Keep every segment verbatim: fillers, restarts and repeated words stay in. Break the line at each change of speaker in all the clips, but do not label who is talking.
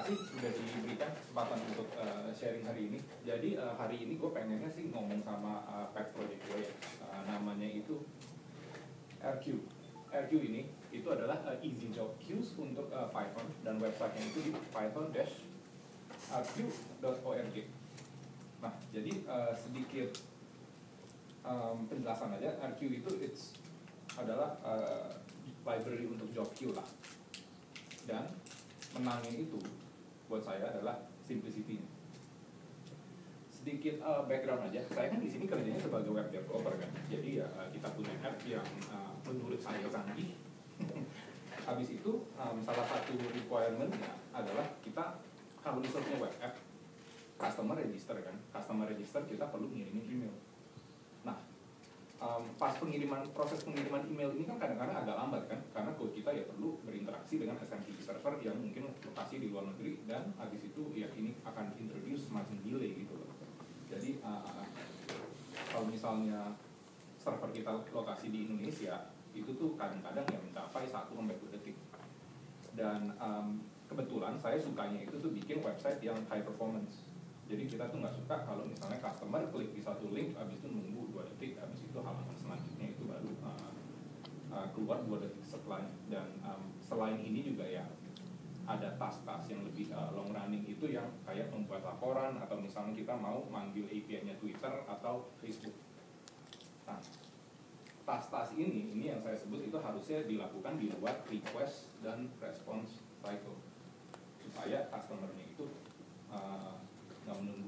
kasih sudah diberikan kesempatan untuk uh, sharing hari ini. Jadi uh, hari ini gue pengennya sih ngomong sama uh, pet project gue ya. Uh, namanya itu R Q. R Q ini itu adalah uh, easy job queues untuk uh, Python, dan websitenya itu di python dash r q dot org. Nah, jadi uh, sedikit um, penjelasan aja. R Q itu it's adalah uh, library untuk job queue lah. Dan menangnya itu buat saya adalah simplicity-nya. Sedikit uh, background aja. Saya kan di sini kerjanya sebagai web developer kan. Jadi ya uh, kita punya app yang uh, menurut saya canggih. Habis itu um, salah satu requirement-nya adalah kita kalau misalnya web app customer register kan. Customer register kita perlu ngirimin email. Nah, Um, pas pengiriman proses pengiriman email ini kan kadang-kadang agak lambat kan, karena code kita ya perlu berinteraksi dengan S M T P server yang mungkin lokasi di luar negeri, dan habis itu ya ini akan introduce semacam delay gitu loh. Jadi uh, kalau misalnya server kita lokasi di Indonesia itu tuh kadang-kadang ya mencapai satu sampai dua detik. Dan um, kebetulan saya sukanya itu tuh bikin website yang high performance. Jadi kita tuh nggak suka kalau misalnya customer klik di satu link, habis itu nunggu dua detik, habis itu halaman selanjutnya itu baru uh, uh, keluar dua detik setelahnya. Dan um, selain ini juga ya ada task-task yang lebih uh, long running itu yang kayak membuat laporan, atau misalnya kita mau manggil A P I-nya Twitter atau Facebook. Nah, task-task ini, ini yang saya sebut itu harusnya dilakukan di luar request dan response cycle, supaya customer-nya itu uh, nggak menunggu.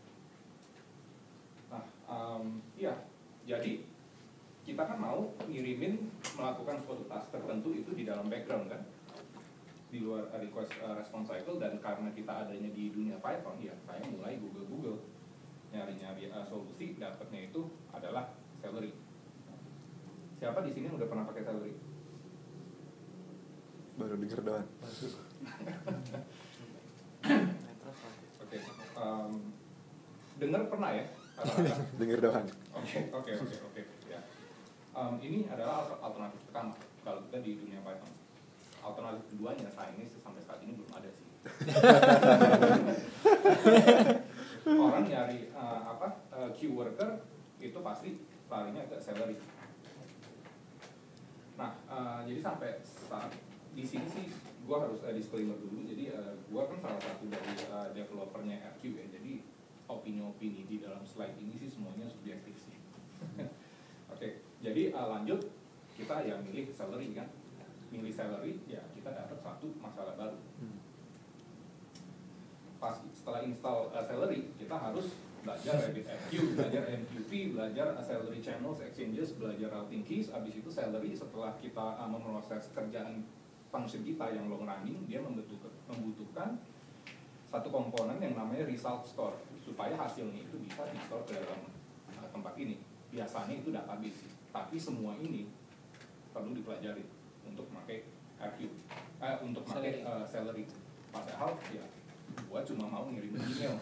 Nah, um, iya, jadi kita kan mau ngirimin melakukan suatu task tertentu itu di dalam background kan, di luar request uh, response cycle. Dan karena kita adanya di dunia Python, ya saya mulai Google Google nyari-nyari uh, solusi. Dapatnya itu adalah Celery. Siapa di sini udah pernah pakai Celery?
Baru denger doang.
Oke, um, dengar pernah ya?
Denger doang.
Oke, oke, oke, oke. Ya, um, ini adalah alternatif pertama kalau kita di dunia Python. Alternatif keduanya sayangnya sampai saat ini belum ada sih. Orang nyari uh, apa uh, queue worker itu pasti larinya ke Celery. Nah, uh, jadi sampai saat di sini sih gue harus uh, disclaimer dulu. Jadi uh, gue kan salah satu dari uh, developernya R Q ya. Jadi opini-opini di dalam slide ini sih semuanya subjektif sih. Oke, okay, jadi uh, lanjut kita ya milih Celery kan. Milih Celery ya kita dapat satu masalah baru. Pas setelah install uh, Celery kita harus belajar RabbitMQ, belajar M Q P, belajar Celery channels, exchanges, belajar routing keys. Abis itu Celery setelah kita uh, memproses kerjaan function kita yang long running, dia membutuhkan, membutuhkan satu komponen yang namanya result store, supaya hasilnya itu bisa di-store ke dalam uh, tempat ini. Biasanya itu database, tapi semua ini perlu dipelajari untuk pakai R Q, eh, untuk pakai uh, Celery. Padahal ya gua cuma mau ngirim email.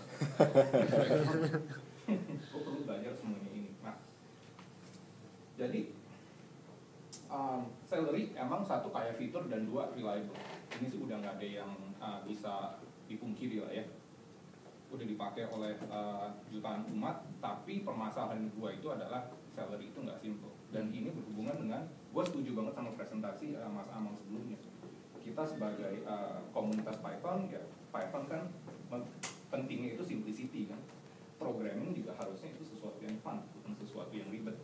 Gua perlu belajar semuanya ini. Nah, jadi Um, Celery emang satu kayak fitur dan dua reliable. Ini sih udah nggak ada yang uh, bisa dipungkiri lah ya. Udah dipakai oleh uh, jutaan umat, tapi permasalahan gua itu adalah Celery itu nggak simple. Dan ini berhubungan dengan, gua setuju banget sama presentasi uh, Mas Amang sebelumnya. Kita sebagai uh, komunitas Python, ya Python kan pentingnya itu simplicity kan. Programming juga harusnya itu sesuatu yang fun, bukan sesuatu yang ribet.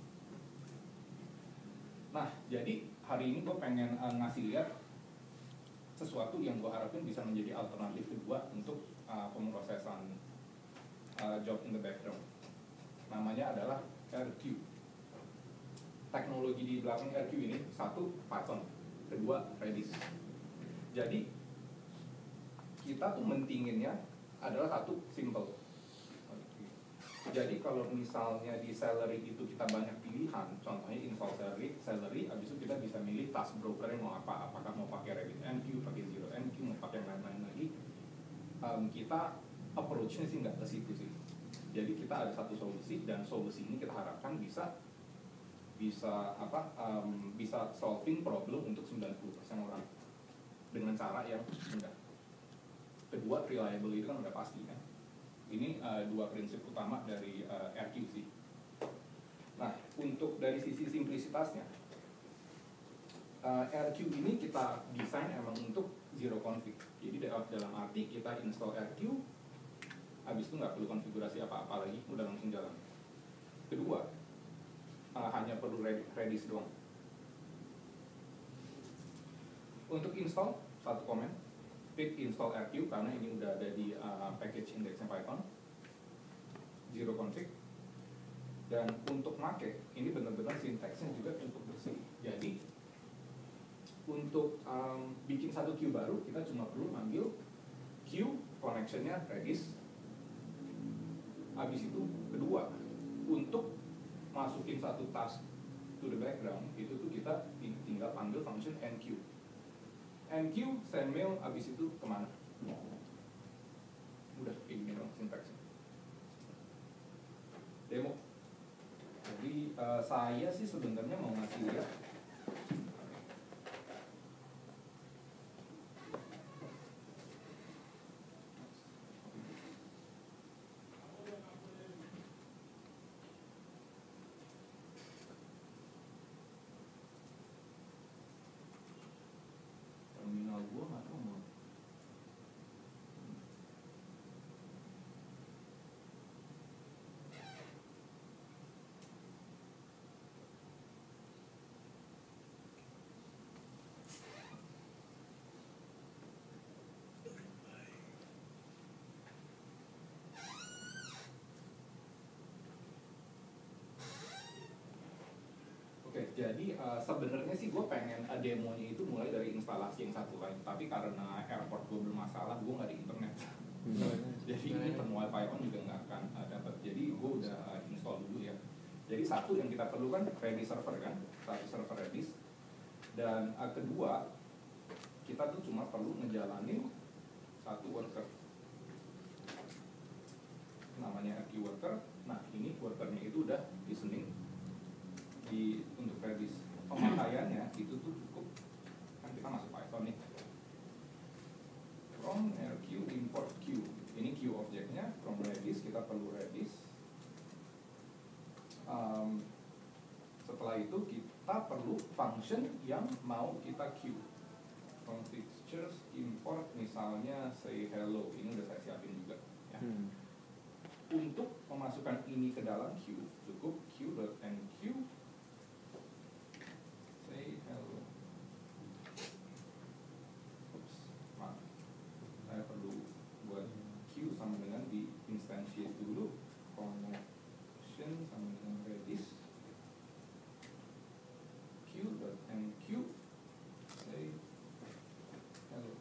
Nah, jadi hari ini gue pengen uh, ngasih lihat sesuatu yang gue harapin bisa menjadi alternatif kedua untuk uh, pemrosesan uh, job in the background. Namanya adalah R Q. Teknologi di belakang R Q ini, satu Python, kedua Redis. Jadi kita tuh mentinginnya adalah satu simple. Jadi kalau misalnya di Celery itu kita banyak pilihan, contohnya install Celery, Celery, abis itu kita bisa milih task broker yang mau apa, apakah mau pakai RabbitMQ, pakai ZeroMQ, mau pakai yang lain-lain lagi. Um, kita approach-nya sih nggak ke situ sih. Jadi kita ada satu solusi, dan solusi ini kita harapkan bisa bisa apa um, bisa solving problem untuk sembilan puluh persen orang dengan cara yang mudah. kedua reliable itu kan udah pasti kan. Ini uh, dua prinsip utama dari uh, R Q sih. Nah, untuk dari sisi simplisitasnya, uh, R Q ini kita desain emang untuk zero config. Jadi dalam arti kita install R Q, habis itu nggak perlu konfigurasi apa-apa lagi, udah langsung jalan. Kedua, uh, hanya perlu Redis doang. Untuk install, satu komen, pip install R Q karena ini udah ada di uh, package indexnya Python, zero config. Dan untuk make, ini benar-benar sintaksnya juga cukup bersih. Jadi, untuk um, bikin satu queue baru, kita cuma perlu ambil queue connectionnya Redis. Habis itu, kedua, untuk masukin satu task to the background, itu tuh kita tinggal panggil function enqueue. Enqueue, send mail, habis itu kemana? Udah, kayak gini dong sintaksnya. Demo. Jadi uh, saya sih sebenarnya mau ngasih lihat terminal gua nggak tahu mau. Oke, jadi uh, sebenarnya sih gue pengen uh, demonya itu mulai dari instalasi yang satu lain, tapi karena airport gue bermasalah, gue nggak di internet. Jadi ini perlu wifi on juga nggak akan uh, dapat. Jadi gue udah uh, install dulu ya. Jadi satu yang kita perlukan Redis server kan, satu server Redis. Dan uh, kedua, kita tuh cuma perlu ngejalanin satu worker. Namanya R Q worker. Nah ini workernya itu udah listening di untuk Redis. Pemakaiannya itu tuh cukup, kan kita masuk Python nih, from R Q import Q. Ini Q objeknya, from Redis kita perlu Redis. Um, setelah itu kita perlu function yang mau kita Q. From fixtures import misalnya say hello, ini udah saya siapin juga ya. Hmm. Untuk memasukkan ini ke dalam Q cukup q.enq say hello. Oops, maaf. Saya perlu buat Q sama dengan di instantiate dulu connection sama dengan Redis q.enq say hello.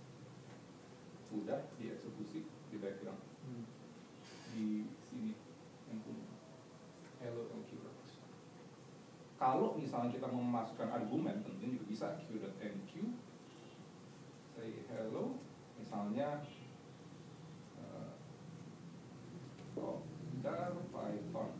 Udah dieksekusi di background. Hmm. Di sini yang punya hello enq. Kalau misalnya kita mau memasukkan argumen, tentunya juga bisa q.enq say hello, misalnya uh, oh, dar Python.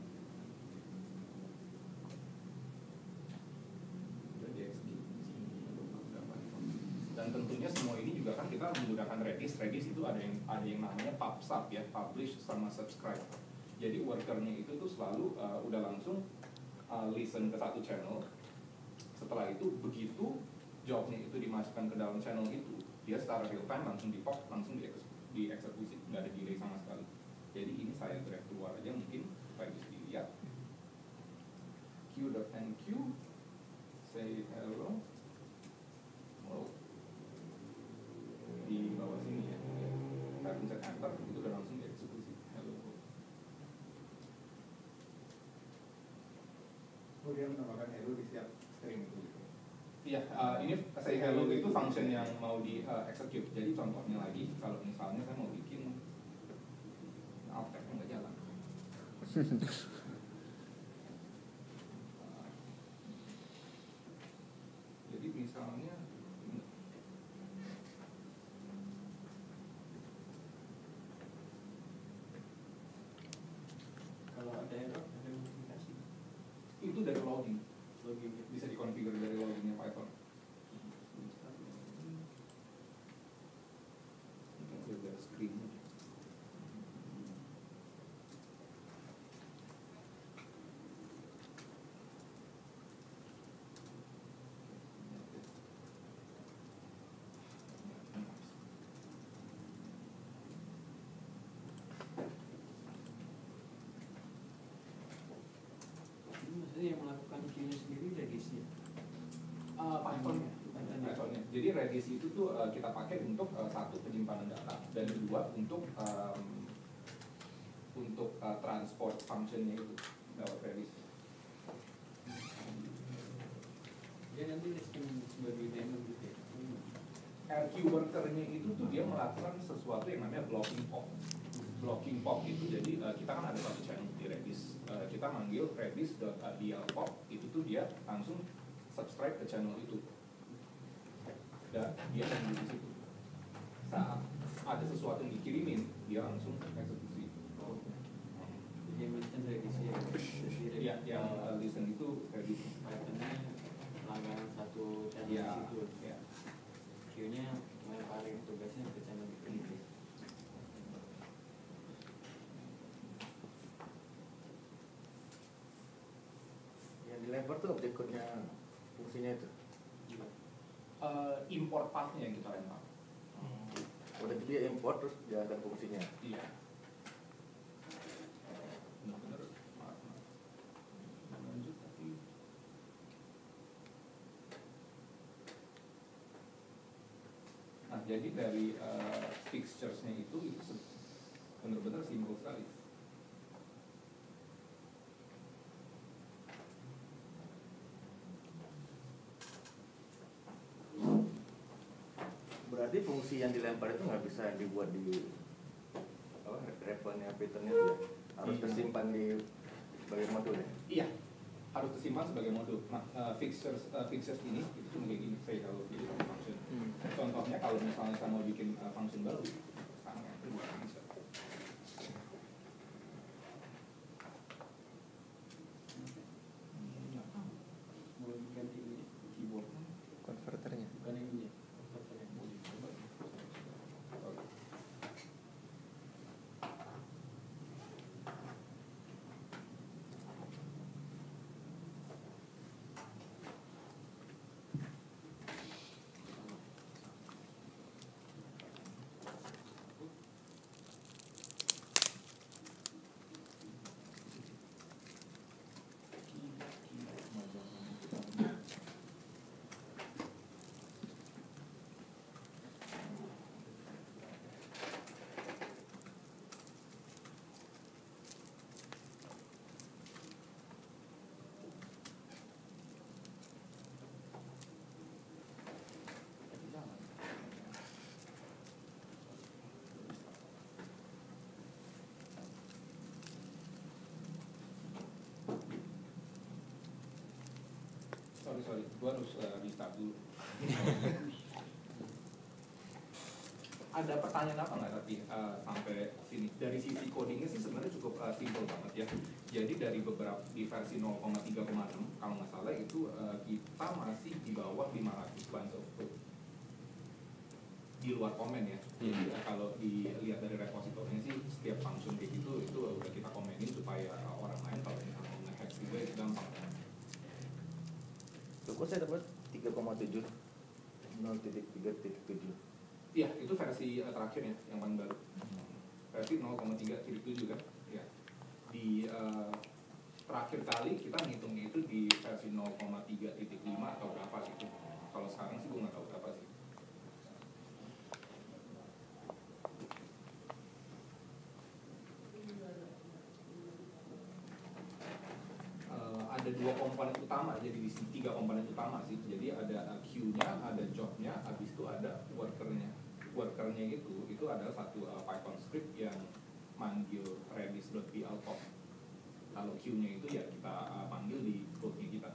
Dan tentunya semua ini juga kan kita menggunakan Redis. Redis itu ada yang ada yang namanya pub/sub ya, publish sama subscribe. Jadi workernya itu tuh selalu uh, udah langsung uh, listen ke satu channel. Setelah itu begitu jobnya itu dimasukkan ke dalam channel itu, dia secara real time langsung di pop, langsung dieksekusi, nggak ada delay sama sekali. Jadi ini saya drag keluar aja mungkin supaya bisa dilihat. q.enq say hello. Oh. Di bawah sini ya, kita pencet enter, itu udah langsung dieksekusi hello.
Oh, dia menambahkan hello di setiap string itu gitu.
Iya, uh, ini say hello itu function yang mau di uh, execute. Jadi contohnya lagi, kalau misalnya saya mau bikin alt tab nggak jalan. uh, jadi misalnya
kalau ada error, ada notifikasi.
Itu dari login,
Login
bisa dikonfigur dari loginnya Python. screen.
Maksudnya yang melakukan queue-nya sendiri Redis ya?
Uh, Python-nya. Python-nya. Jadi Redis itu tuh uh, kita pakai untuk uh, satu penyimpanan data dan kedua untuk um, untuk uh, transport function-nya itu lewat Redis.
Dia nanti sistem sebagai daemon gitu ya?
R Q worker-nya itu tuh dia melakukan sesuatu yang namanya blocking pop. Blocking pop itu jadi uh, kita kan ada satu channel di Redis, uh, kita manggil redis.dl pop, itu tuh dia langsung subscribe ke channel itu dan dia nunggu di situ. Saat ada sesuatu yang dikirimin dia langsung eksekusi.
Oh. Jadi yang listen Redis ya?
Ya, yang uh, listen itu Redis.
Python-nya langganan satu channel
Ya,
di situ.
ya.
Queue-nya melemparin tugasnya ke channel itu.
Dilempar tuh objek code-nya fungsinya itu.
Uh, import path-nya yang kita lempar.
Udah itu dia import terus jalankan fungsinya.
Iya. Benar-benar. Maaf, maaf. Lanjut tapi. Nah, jadi dari uh, fixtures-nya itu itu benar-benar simpel sekali.
Berarti fungsi yang dilempar itu nggak bisa dibuat di apa referennya Python-nya itu ya? Harus
Iya.
tersimpan di sebagai modul ya?
Iya, harus tersimpan sebagai modul. Nah, uh, fixtures uh, fixtures ini itu cuma kayak gini. Saya kalau jadi function.
Hmm.
Contohnya kalau misalnya saya mau bikin uh, function baru, sekarang yang kedua bisa.
Mau ganti ini keyboard
Konverternya.
bukan ini ya? Konverternya.
Sorry, sorry, gua harus uh, restart dulu. Ada pertanyaan apa nggak tapi uh, sampai sini? Dari sisi codingnya sih sebenarnya cukup uh, simple banget ya. Jadi dari beberapa di versi nol koma tiga koma enam kalau nggak salah itu uh, kita masih di bawah lima ratus lines of code di luar komen ya. Jadi uh, kalau dilihat dari repositorinya sih setiap function kayak gitu itu udah kita komenin supaya uh, orang lain kalau misalnya mau nge-hack juga itu gampang.
Kok saya dapat tiga koma tujuh nol titik tiga titik tujuh.
Iya, itu versi uh, terakhirnya yang paling baru. Versi nol koma tiga titik tujuh kan? Ya. Di uh, terakhir kali kita ngitungnya itu di versi nol koma tiga titik lima atau berapa gitu. Kalau sekarang sih gue nggak tahu berapa sih. Uh, ada dua komponen utama, jadi di sini tiga komponen utama sih. Jadi ada uh, queue-nya, ada job-nya, habis itu ada worker-nya. Worker-nya itu itu adalah satu uh, Python script yang manggil redis.dl pop. Kalau queue-nya itu ya kita uh, panggil di code-nya kita.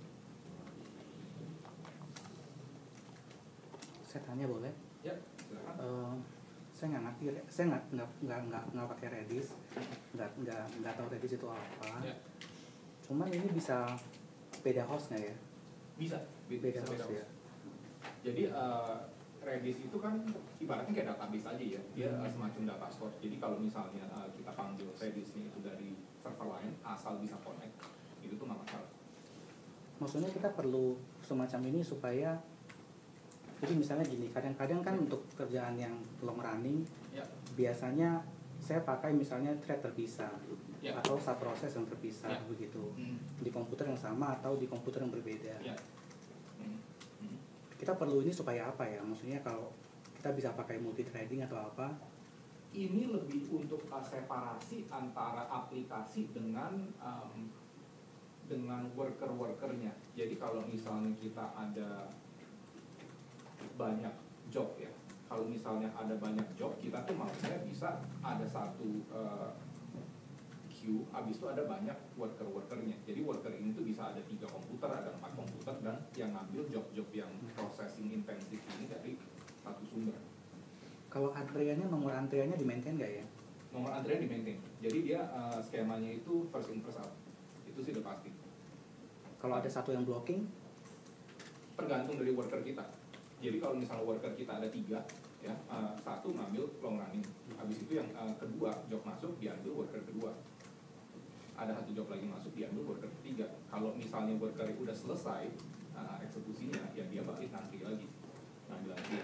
Saya tanya boleh?
Ya, silakan.
Uh, saya nggak ngerti, saya nggak nggak nggak nggak nggak pakai Redis, nggak nggak nggak tahu Redis itu apa.
Ya.
Cuman ini bisa beda host nggak ya?
Bisa,
Beda
bisa
host ya.
Jadi uh, Redis itu kan ibaratnya kayak database aja ya, dia uh, semacam data store. Jadi kalau misalnya uh, kita panggil Redisnya itu dari server lain, asal bisa connect, itu tuh nggak masalah.
Maksudnya kita perlu semacam ini supaya, jadi misalnya gini, kadang-kadang kan untuk kerjaan yang long running,
Ya.
biasanya saya pakai misalnya thread terpisah,
Ya.
atau subproses yang terpisah,
Ya.
begitu,
Hmm.
di komputer yang sama atau di komputer yang berbeda.
Ya. Hmm. Hmm.
Kita perlu ini supaya apa ya? Maksudnya kalau kita bisa pakai multi threading atau apa?
Ini lebih untuk uh, separasi antara aplikasi dengan um, dengan worker-workernya. Jadi kalau misalnya kita ada banyak job ya, kalau misalnya ada banyak job, kita tuh maksudnya bisa ada satu uh, queue, habis itu ada banyak worker-workernya. Jadi worker ini tuh bisa ada tiga komputer, ada empat komputer, dan yang ngambil job-job yang processing intensif ini dari satu sumber.
Kalau antriannya, nomor antriannya di maintain nggak ya?
Nomor antrian di maintain. Jadi dia uh, skemanya itu first in first out. Itu sih udah pasti.
Kalau ada satu yang blocking,
Tergantung dari worker kita. Jadi kalau misalnya worker kita ada tiga, ya uh, satu ngambil long running. Habis itu yang uh, kedua job masuk diambil worker kedua. Ada satu job lagi masuk diambil worker ketiga. Kalau misalnya worker itu udah selesai uh, eksekusinya, ya dia balik nanti lagi. Ngambil lagi.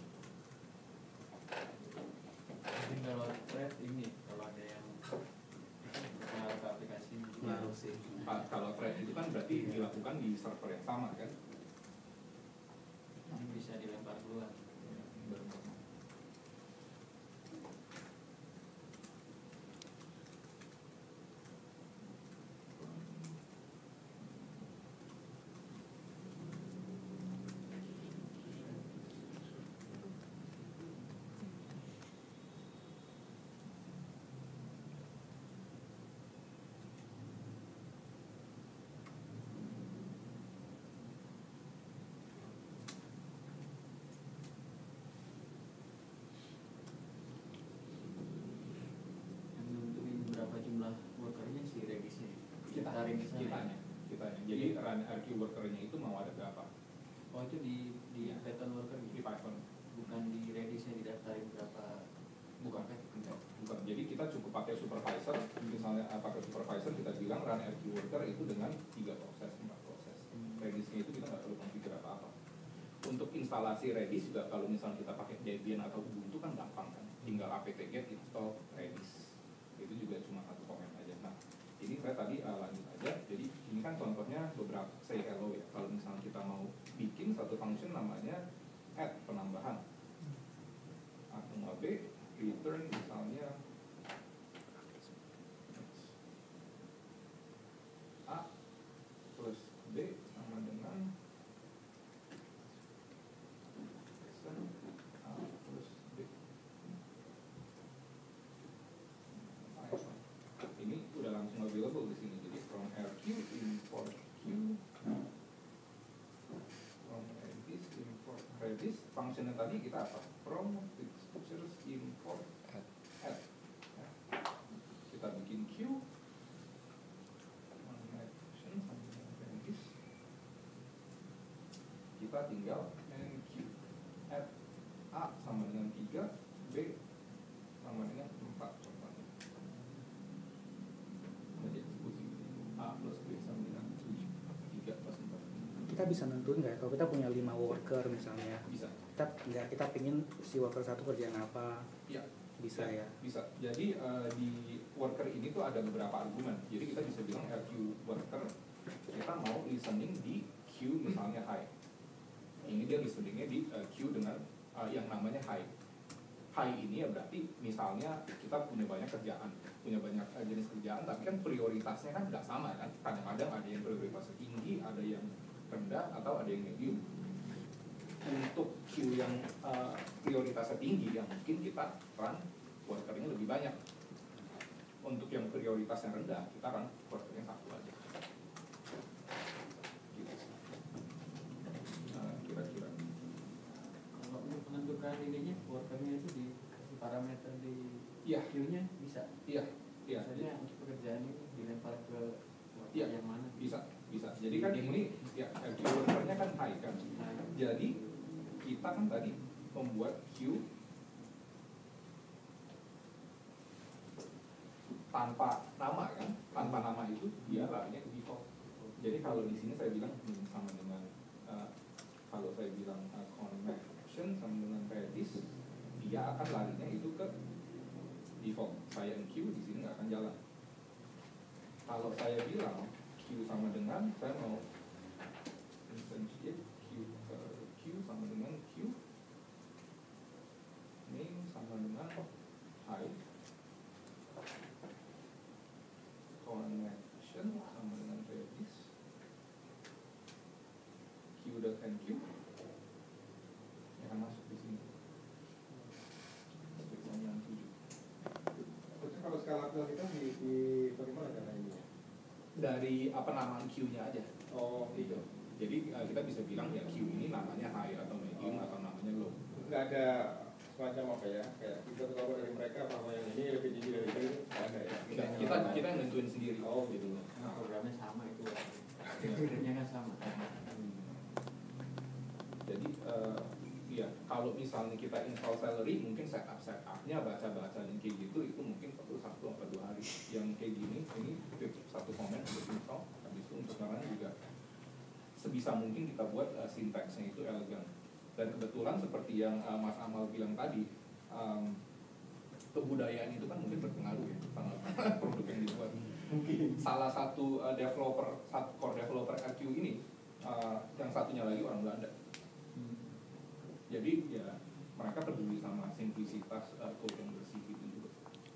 Mungkin kalau thread ini, kalau ada yang mengarah ke aplikasi
ngaruh sih.
Uh, kalau thread itu kan berarti dilakukan di server yang sama kan?
ini bisa dilempar keluar. Yang nentuin berapa jumlah workernya si Redisnya.
Kita
Tarik ke sana.
kitanya, kitanya. Jadi run R Q workernya itu mau ada berapa?
Oh itu di di
Iya.
Python worker
Di
gitu.
Python.
Bukan di Redisnya didaftarin berapa.
Bukan, enggak, bukan. Jadi kita cukup pakai supervisor. Misalnya uh, pakai supervisor kita bilang run R Q worker itu dengan tiga proses, empat proses.
Hmm.
Redisnya itu kita nggak perlu konfigure apa-apa. Untuk instalasi Redis juga kalau misalnya kita pakai Debian atau Ubuntu kan gampang kan. Tinggal apt-get install Redis. Itu juga cuma satu komen aja. Nah, ini saya tadi uh, lanjut aja. Jadi ini kan contohnya beberapa say hello ya. Kalau misalnya kita mau bikin satu function namanya add penambahan. A koma B return misalnya A plus B sama dengan A plus B. Ini udah langsung available di sini. Jadi from R Q import Q, from Redis import Redis. Functionnya tadi kita apa? From fixtures import add. Ya. Kita bikin Q. Action sama dengan Redis. Kita tinggal nq add A sama dengan tiga, B sama dengan empat contohnya. Jadi eksekusi A plus B sama dengan tujuh, tiga plus empat.
Kita bisa nentuin nggak ya? Kalau kita punya lima worker misalnya,
Bisa.
kita nggak kita pingin si worker satu kerjaan apa?
Ya.
Bisa ya.
Bisa. Jadi uh, di worker ini tuh ada beberapa argumen. Jadi kita bisa bilang R Q worker kita mau listening di queue misalnya high. Ini dia listeningnya di uh, queue dengan uh, yang namanya high. High ini ya berarti misalnya kita punya banyak kerjaan, punya banyak uh, jenis kerjaan, tapi kan prioritasnya kan nggak sama kan. Kadang-kadang ada yang prioritasnya tinggi, ada yang rendah, atau ada yang medium. Untuk queue yang uh, prioritasnya tinggi, yang mungkin kita run workernya lebih banyak. Untuk yang prioritasnya rendah, kita run workernya satu aja. Gitu. Nah, kira-kira.
Kalau untuk menentukan ininya workernya itu di parameter di
Iya.
queue-nya bisa.
Iya, iya.
Misalnya untuk pekerjaan ini dilempar ke worker
Iya.
yang mana?
Bisa, bisa. Jadi kan ini ya queue workernya kan high kan.
Nah,
Jadi kita kan tadi membuat queue tanpa nama kan, tanpa nama itu dia larinya ke default. Jadi kalau di sini saya bilang hmm, sama dengan uh, kalau saya bilang uh, connection sama dengan Redis, dia akan larinya itu ke default. Saya queue di sini nggak akan jalan. Kalau saya bilang queue sama dengan, saya mau instantiate queue, uh, queue sama dengan queue, name sama dengan hi, connection sama dengan Redis, queue.enqueue, ini akan masuk di sini.
Terus kalau skala kita di, di bagaimana cara ini?
Dari apa namaan queue-nya aja.
Oh
Gitu. Jadi uh, kita bisa bilang ya queue ini namanya high atau medium atau namanya low.
nggak ada semacam apa ya, kayak kita tahu dari mereka bahwa yang ini lebih tinggi dari itu, nggak ada ya.
Kita kita, kita yang nentuin sendiri.
Oh gitu.
Nah, programnya sama itu. Programnya kan sama.
Jadi uh, ya kalau misalnya kita install Celery, mungkin setup setupnya baca-baca dan kayak gitu itu mungkin perlu satu atau dua hari. Yang kayak gini ini satu komen untuk install, habis itu untuk caranya juga sebisa mungkin kita buat uh, sintaksnya itu elegan. Dan kebetulan seperti yang uh, Mas Amal bilang tadi, um, kebudayaan itu kan mungkin berpengaruh ya sama produk yang dibuat. Mungkin salah satu uh, developer, satu core developer R Q ini, uh, yang satunya lagi orang Belanda. Jadi ya mereka peduli sama simplisitas uh, code yang bersih gitu juga.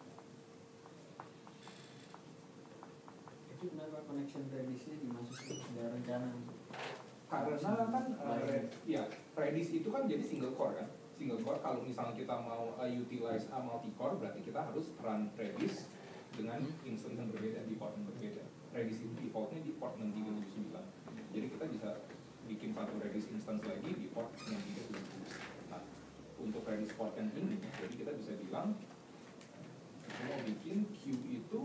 Itu kenapa connection Redis-nya dimasukin ada rencana?
Karena kan uh, Red, ya Redis itu kan jadi single core kan. Single core kalau misalnya kita mau uh, utilize uh, multi core berarti kita harus run Redis dengan instance yang berbeda di port yang berbeda. Redis itu defaultnya di port enam tiga tujuh sembilan. Jadi kita bisa bikin satu Redis instance lagi di port enam tiga tujuh sembilan. Nah, untuk Redis port yang ini, jadi kita bisa bilang kita mau bikin queue itu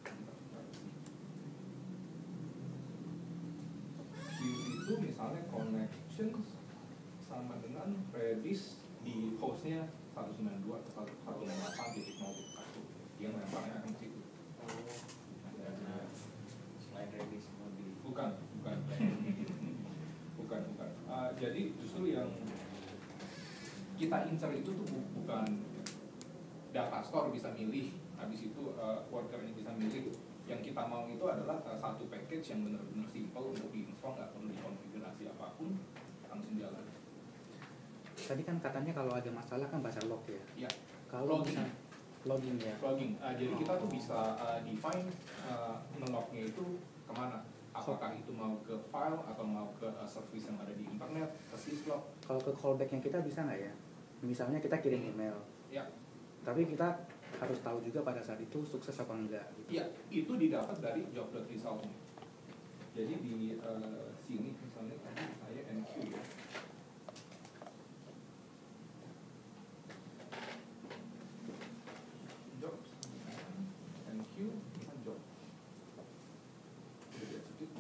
queue itu misalnya connections sama dengan Redis di hostnya seratus sembilan puluh dua atau seratus enam puluh delapan titik nol titik satu. Dia melemparnya akan ke situ.
Karena selain Redis mau di
Bukan, bukan. bukan, bukan. Uh, jadi justru yang kita incer itu tuh bu- bukan data store bisa milih, habis itu uh, worker ini bisa milih. Yang kita mau itu adalah uh, satu package yang benar-benar simple untuk diinstall, nggak perlu dikonfigurasi apapun, langsung jalan.
Tadi kan katanya kalau ada masalah kan baca log ya.
Ya,
Kalau
Logging.
bisa login ya.
logging. Uh, jadi kita tuh bisa uh, define uh, ngelognya itu kemana. Apakah itu mau ke file atau mau ke uh, service yang ada di internet, ke syslog.
Kalau ke callbacknya kita bisa nggak ya? Misalnya kita kirim email,
Ya,
tapi kita harus tahu juga pada saat itu sukses apa enggak gitu.
ya itu didapat dari job.result. Jadi di uh, sini misalnya tadi saya N Q ya. Job N Q bukan job. Jadi execute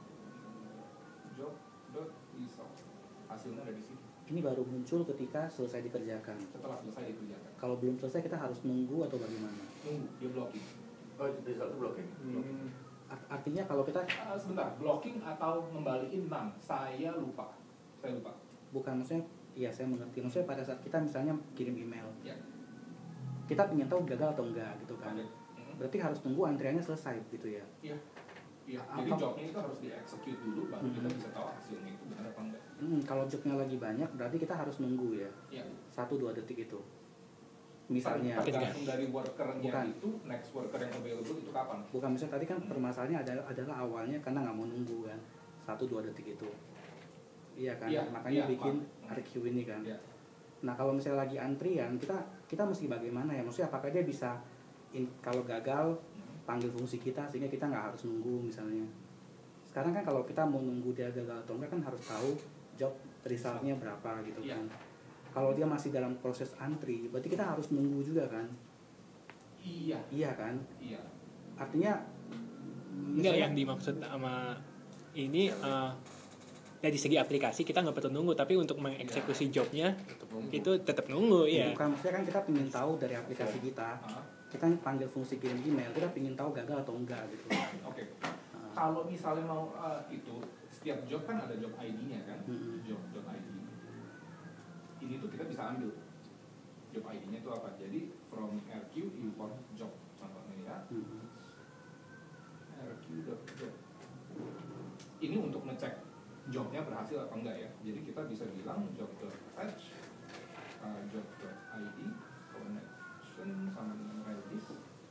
job.result. Hasilnya ada di sini.
Ini baru muncul ketika selesai dikerjakan.
Setelah selesai dikerjakan.
Kalau belum selesai kita harus nunggu atau bagaimana?
Nunggu dia blocking.
Oh, itu result blocking.
Hmm.
Art- Artinya kalau kita
Uh, sebentar, blocking atau ngembaliin enam? Saya lupa. Saya lupa.
bukan maksudnya, iya saya mengerti. Maksudnya pada saat kita misalnya kirim email,
Ya.
kita ingin tahu gagal atau enggak gitu kan.
Oke. Hmm.
Berarti harus tunggu antriannya selesai gitu ya.
Iya. Iya. Jadi
Apa-
jobnya itu harus di-execute dulu, baru
Hmm.
kita bisa tahu hasilnya itu benar apa enggak.
Hmm, kalau jobnya lagi banyak berarti kita harus nunggu ya.
Iya.
Satu dua detik itu. Misalnya,
tergantung dari workernya
Bukan.
itu, next worker yang available itu kapan?
bukan misalnya tadi kan permasalahannya adalah, adalah awalnya karena nggak mau nunggu kan. Satu dua detik itu. Iya kan,
Iya,
makanya
iya,
bikin
Pak.
R Q ini kan.
Iya.
Nah kalau misalnya lagi antrian, kita kita mesti bagaimana ya? Maksudnya apakah dia bisa in- kalau gagal panggil fungsi kita sehingga kita nggak harus nunggu misalnya. Sekarang kan kalau kita mau nunggu dia gagal atau enggak kan harus tahu job resultnya berapa gitu
Iya.
kan. Kalau dia masih dalam proses antri, berarti kita harus nunggu juga kan?
Iya.
Iya kan?
Iya.
Artinya
Enggak, yang dimaksud sama ini uh, ya di segi aplikasi kita nggak perlu nunggu, tapi untuk mengeksekusi jobnya
Tetap nunggu.
itu tetap nunggu ya.
Bukan, maksudnya kan kita ingin tahu dari aplikasi kita,
Ah,
kita panggil fungsi kirim email, kita ingin tahu gagal atau enggak gitu.
Oke.
Nah,
Kalau misalnya mau uh, itu setiap job kan ada job I D-nya kan,
Mm-mm.
job job I D. Ini tuh kita bisa ambil job I D-nya itu apa? Jadi from R Q import job contohnya ya,
mm-mm.
R Q dot job. Ini untuk ngecek jobnya berhasil apa enggak ya. Jadi kita bisa bilang job dot fetch, uh, job dot I D, connection sama dengan Redis,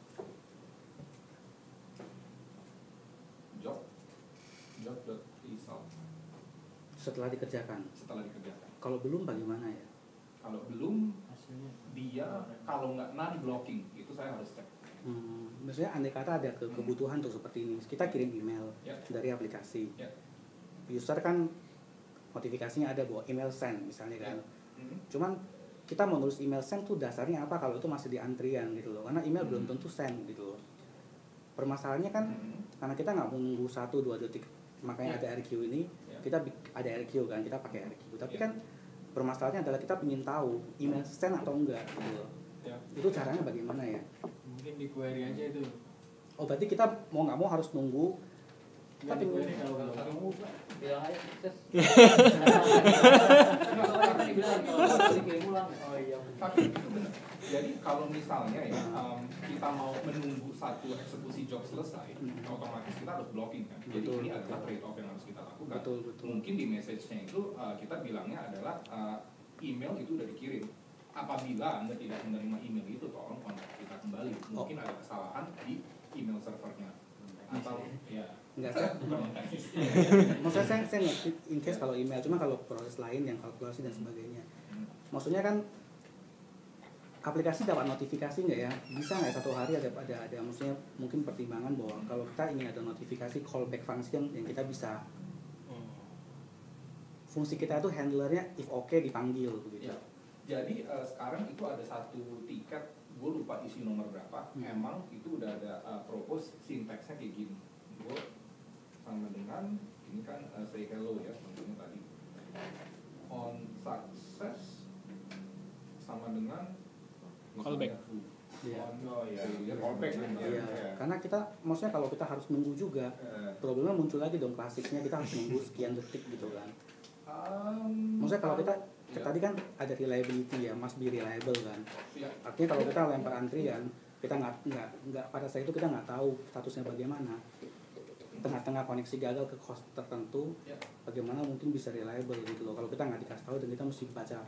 job job dot result
Setelah dikerjakan.
setelah dikerjakan.
Kalau belum bagaimana ya?
Kalau belum,
Hasilnya.
dia kalau nggak non blocking itu saya harus cek.
Hmm, maksudnya andai kata ada ke kebutuhan tuh seperti ini, kita kirim email
Ya.
dari aplikasi.
Ya.
User kan notifikasinya ada bahwa email send misalnya kan.
Hmm.
Cuman kita mau nulis email send tuh dasarnya apa kalau itu masih di antrian gitu loh. Karena email
Hmm.
belum tentu send gitu loh. Permasalahannya kan
Hmm.
karena kita nggak mau nunggu satu dua detik, makanya
Ya.
ada R Q ini.
Ya.
Kita bi- ada R Q kan, kita pakai R Q. Tapi
Ya.
kan permasalahannya adalah kita ingin tahu email send atau enggak gitu loh.
Ya.
Itu caranya bagaimana ya?
Mungkin di query aja itu.
Oh berarti kita mau nggak mau harus nunggu.
Nggak di query kalau
Kalau
nggak
kamu bilang aja sukses.
Kalau
Dibilang kalau dikirim ulang.
Oh iya.
Tapi itu benar. Jadi kalau misalnya ya um, kita mau menunggu satu eksekusi job selesai,
Hmm.
otomatis kita harus blocking kan. Jadi
Betul,
ini
betul.
adalah trade off yang harus kita lakukan.
Betul betul.
Mungkin di message-nya itu uh, kita bilangnya adalah uh, email itu udah dikirim. Apabila Anda tidak menerima email itu, tolong kontak kita kembali. Mungkin ada kesalahan di email servernya. Atau ya
Enggak saya.
bukan teknis.
Maksudnya saya, saya ngerti in case kalau email, cuma kalau proses lain yang kalkulasi dan sebagainya. Maksudnya kan aplikasi dapat notifikasi nggak ya? Bisa nggak satu hari ada ada ada maksudnya mungkin pertimbangan bahwa kalau kita ingin ada notifikasi callback function yang kita bisa fungsi kita itu handlernya if oke okay, dipanggil begitu.
Ya. Jadi uh, sekarang itu ada satu tiket, gue lupa isi nomor berapa.
Hmm.
Emang itu udah ada uh, propose sintaksnya kayak gini. Gue sama dengan ini kan uh, say hello ya tentunya tadi. On success sama dengan
Callback.
Iya.
Oh iya,
Failure
callback
sama
kan
dengan-
Iya,
ya.
karena kita maksudnya kalau kita harus nunggu juga
Eh,
problemnya muncul lagi dong klasiknya kita harus nunggu sekian detik gitu kan.
Um,
Maksudnya kalau kita
ya,
tadi kan ada reliability ya, must be reliable kan.
ya,
Artinya kalau kita lempar antrian, kita nggak nggak nggak pada saat itu kita nggak tahu statusnya bagaimana. Tengah-tengah koneksi gagal ke host tertentu,
ya.
bagaimana mungkin bisa reliable gitu loh. Kalau kita nggak dikasih tahu dan kita mesti baca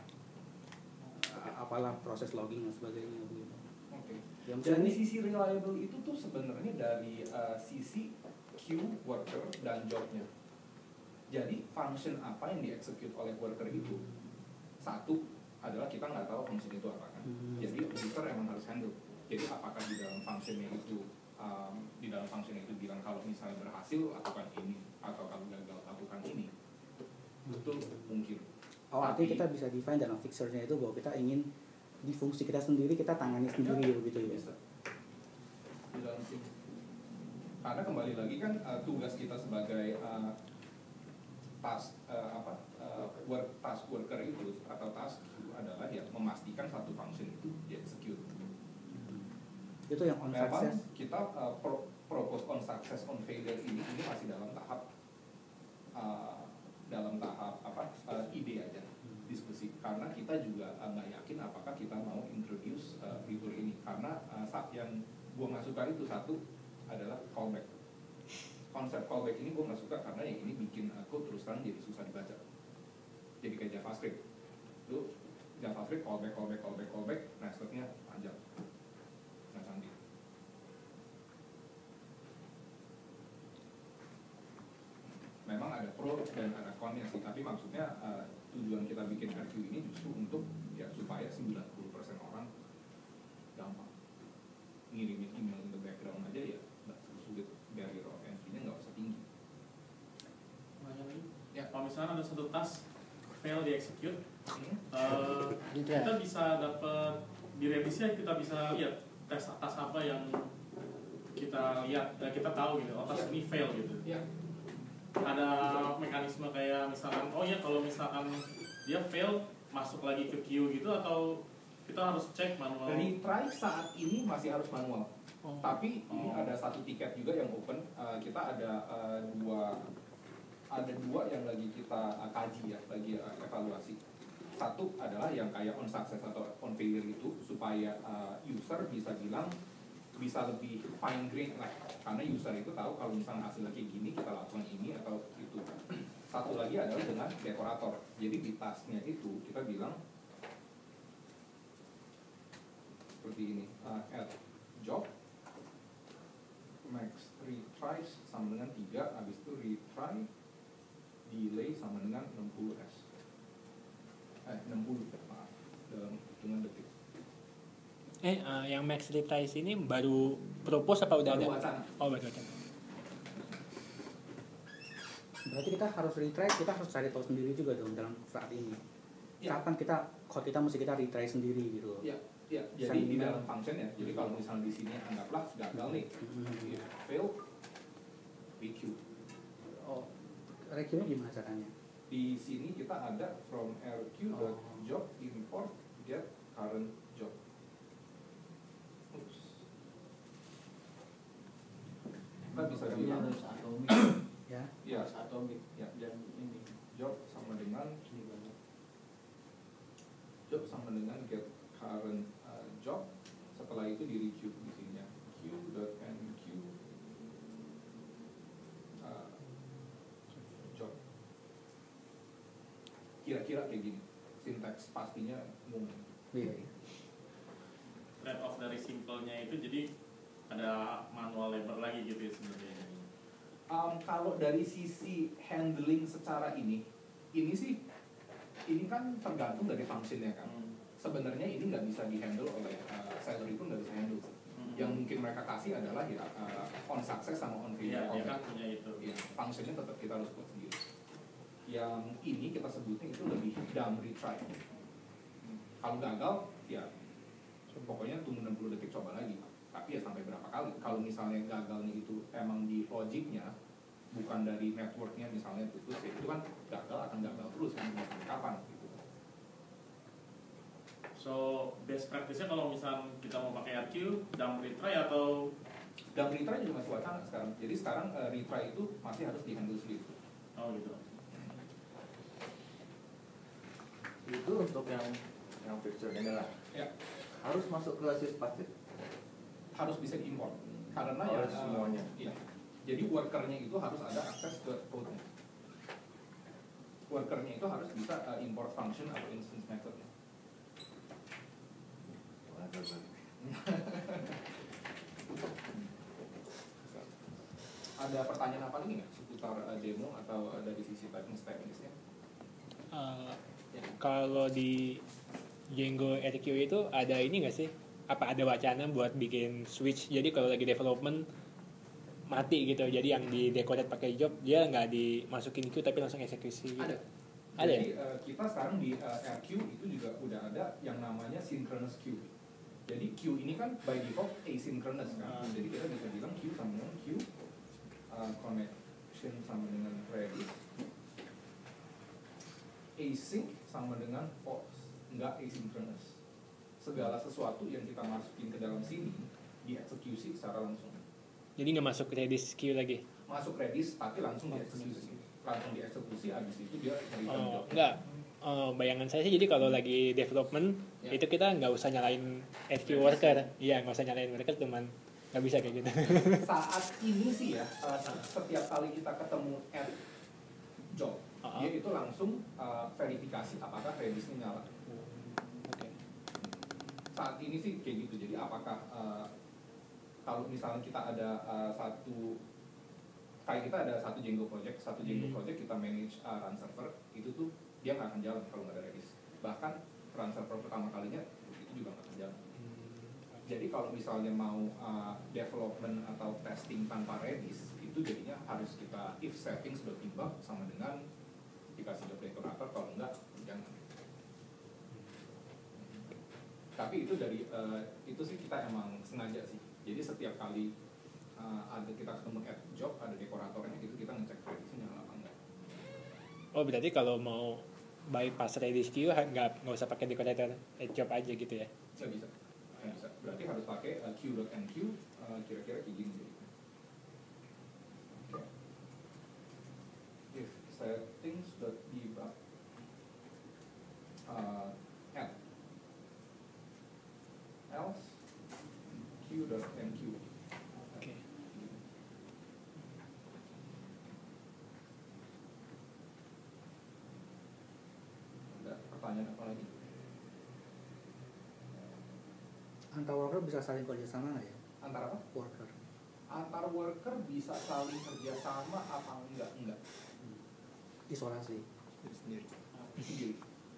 uh, apalah proses logging dan sebagainya begitu.
Oke.
Ya, maksudnya
Jadi
ini
sisi reliable itu tuh sebenarnya dari uh, sisi queue worker dan jobnya. Jadi function apa yang dieksekut oleh worker itu, satu adalah kita nggak tahu function itu apa kan.
Hmm.
Jadi user emang harus handle. Jadi apakah di dalam functionnya itu um, di dalam function itu bilang kalau misalnya berhasil lakukan ini atau kalau gagal lakukan ini, itu mungkin.
oh artinya
Tapi-
kita bisa define dalam fixernya itu bahwa kita ingin di fungsi kita sendiri kita tangani sendiri begitu ya.
Bisa. Di dalam sini. Karena kembali lagi kan uh, tugas kita sebagai uh, task uh, apa uh, work task worker itu atau task itu adalah ya memastikan satu function itu di execute.
Itu yang on
Memang
success.
kita uh, pro- propose on success on failure ini ini masih dalam tahap uh, dalam tahap apa uh, ide aja diskusi karena kita juga uh, nggak yakin apakah kita mau introduce uh, fitur ini karena uh, saat yang gua nggak suka itu satu adalah callback. Konsep callback ini gua nggak suka karena yang ini bikin aku terus terang jadi susah dibaca. Jadi kayak JavaScript, lu JavaScript callback callback callback callback, nestednya panjang, nggak cantik. Memang ada pro dan ada konnya sih, tapi maksudnya uh, tujuan kita bikin R Q ini justru untuk ya supaya sembilan puluh persen orang gampang ngirimin email in the background aja ya nggak sulit, barrier of entry-nya nggak usah tinggi.
Banyak lagi.
Ya.
Kalau misalnya ada satu task fail di execute,
Hmm?
eh, kita bisa dapat di revisi kita bisa lihat tes atas apa yang kita lihat dan kita tahu gitu, oh task ini fail gitu.
Ya.
ada mekanisme kayak misalkan oh ya kalau misalkan dia fail masuk lagi ke queue gitu atau kita harus cek manual?
Retry saat ini masih harus manual.
Oh.
Tapi ini
Oh.
ada satu tiket juga yang open. Uh, kita ada uh, dua ada dua yang lagi kita uh, kaji ya, lagi uh, evaluasi. Satu adalah yang kayak on success atau on failure itu supaya uh, user bisa bilang bisa lebih fine grain lah, karena user itu tahu kalau misalnya hasilnya kayak gini kita lakukan ini atau itu. Satu lagi adalah dengan dekorator. Jadi di tasknya itu kita bilang seperti ini, uh, add job max retries sama dengan tiga, habis itu retry delay sama dengan enam puluh S eh enam puluh maaf dalam hitungan detik.
Eh, uh, yang max retries ini baru propose apa udah
Baru
ada?
wacana.
Oh, baru wacana.
Berarti kita harus retry, kita harus cari tahu sendiri juga dong dalam saat ini.
Ya.
Kapan kita, kalau kita mesti kita retry sendiri gitu.
Ya, ya. Jadi di dalam function ya. Jadi kalau misalnya di sini anggaplah gagal nih,
Hmm.
if fail, we queue.
Oh, requiem gimana caranya?
Di sini kita ada from rq.job import get current job. Oops. Kita bisa
Tapi
bilang
harus atomik,
Ya.
ya
harus atomik
Ya.
dan ini
job sama dengan
ini banget.
job sama dengan get current uh, job. Setelah itu di requeue di sininya queue.enq uh, job. Kira-kira kayak gini. Sintaks pastinya umum.
Iya.
Trade off dari simpelnya itu jadi ada manual labor lagi gitu ya sebenarnya.
Um, kalau dari sisi handling secara ini, ini sih, ini kan tergantung dari functionnya kan.
Hmm.
Sebenarnya ini nggak bisa dihandle oleh uh, salary pun nggak bisa handle.
Hmm.
Yang mungkin mereka kasih adalah ya uh, on success sama on failure.
Iya, dia kan punya itu.
Ya, functionnya tetap kita harus buat sendiri. Yang ini kita sebutnya itu lebih dumb retry. Kalau gagal, ya pokoknya tunggu enam puluh detik coba lagi. Tapi ya sampai berapa kali. Kalau misalnya gagalnya itu emang di logiknya, bukan dari networknya misalnya putus, ya itu kan gagal akan gagal terus kan sampai kapan gitu.
So best practice-nya kalau misalnya kita mau pakai R Q, dumb retry atau
Dan retry juga masih wacana sekarang. Jadi sekarang uh, retry itu masih harus dihandle sendiri.
oh gitu.
Itu untuk yang yang feature ini lah.
Ya,
Harus masuk ke syspacket.
harus bisa diimport. Karena
Oh,
ya
harus semuanya.
Iya. Jadi workernya itu harus ada akses ke code-nya. Workernya itu harus bisa uh, import function atau instance method-nya. Ada pertanyaan apa lagi nggak seputar uh, demo atau uh, dari sisi teknis-teknisnya?
Uh, kalau di Django R Q itu ada ini nggak sih? Apa ada wacana buat bikin switch? Jadi kalau lagi development mati gitu, jadi yang di decorate pakai job dia nggak dimasukin queue tapi langsung eksekusi. Gitu.
Ada.
Ada
Jadi
ya?
uh, kita sekarang di uh, R Q itu juga udah ada yang namanya synchronous queue. Jadi queue ini kan by default asynchronous kan.
Hmm.
Jadi kita bisa bilang queue sama dengan queue, uh, connection sama dengan Redis, async sama dengan false, nggak asynchronous. Segala sesuatu yang kita masukin ke dalam sini dieksekusi secara langsung.
Jadi nggak masuk Redis queue lagi?
Masuk Redis tapi langsung dieksekusi, langsung dieksekusi. Abis itu dia return
Oh,
job.
enggak. Oh, bayangan saya sih jadi kalau lagi development
Ya.
itu kita nggak usah nyalain R Q worker. Iya, nggak usah nyalain worker, cuman nggak bisa kayak gitu.
Saat ini sih ya, uh, setiap kali kita ketemu add job,
Uh-huh.
dia itu langsung uh, verifikasi apakah Redisnya nyala.
Oke.
Saat ini sih kayak gitu. Jadi apakah uh, kalau misalnya kita ada uh, satu kayak kita ada satu Django project, satu Django
Hmm.
project kita manage uh, run server, itu tuh dia nggak akan jalan kalau nggak ada Redis. Bahkan run server pertama kalinya itu juga nggak akan jalan. Jadi kalau misalnya mau uh, development atau testing tanpa Redis, itu jadinya harus kita if settings sudah timbang sama dengan dikasih job decorator, kalau enggak jangan. Tapi itu dari uh, itu sih kita emang sengaja sih. Jadi setiap kali uh, ada kita ketemu add job, ada dekoratornya gitu, kita ngecek ready-nya nyala apa enggak.
Oh berarti kalau mau bypass Redis queue nggak nggak usah pakai decorator add job aja gitu ya?
Nggak bisa, nggak bisa. Berarti harus pakai uh, queue.enq, uh, kira-kira kayak gini jadi. Okay. If settings.debug uh, add else queue.enq.
Oke.
Ada pertanyaan apa lagi?
Antar worker bisa saling kerja sama nggak ya?
Antara apa?
Worker.
Antar worker bisa saling kerjasama apa enggak? Enggak.
Isolasi.
Sendiri. Sendiri.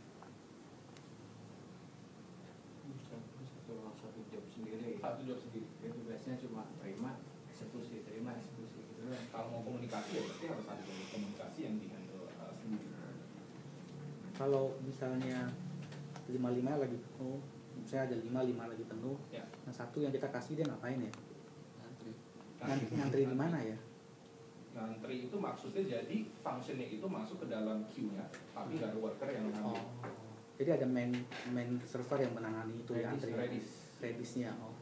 Satu satu job sendiri.
Satu job sendiri.
Itu biasanya cuma terima eksekusi, terima eksekusi gitu kan.
Kalau mau komunikasi ya berarti harus ada komunikasi yang dihandle uh, sendiri.
Kalau misalnya lima lima lagi penuh, misalnya ada lima lima lagi penuh,
Ya.
nah satu yang kita kasih dia ngapain ya?
Antri.
Ngantri, ngantri di mana ya?
Ngantri itu maksudnya jadi functionnya itu masuk ke dalam queue-nya, tapi nggak ada worker yang ngambil.
Oh, jadi ada main main server yang menangani itu ya,
Redis,
antri
Redis.
Redisnya. Oh.